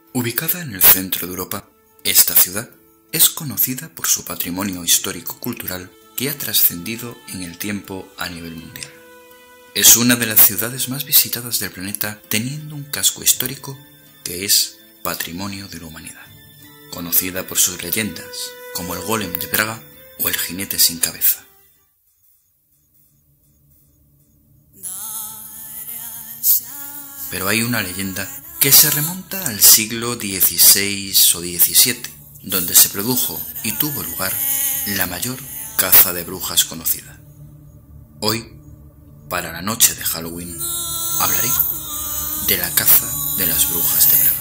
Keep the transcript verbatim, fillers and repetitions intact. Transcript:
Ubicada en el centro de Europa, esta ciudad es conocida por su patrimonio histórico-cultural que ha trascendido en el tiempo a nivel mundial. Es una de las ciudades más visitadas del planeta, teniendo un casco histórico que es patrimonio de la humanidad, conocida por sus leyendas como el Golem de Praga o el Jinete sin cabeza. Pero hay una leyenda que se remonta al siglo dieciséis o diecisiete, donde se produjo y tuvo lugar la mayor caza de brujas conocida. Hoy, para la noche de Halloween, hablaré de la caza de las brujas de Praga.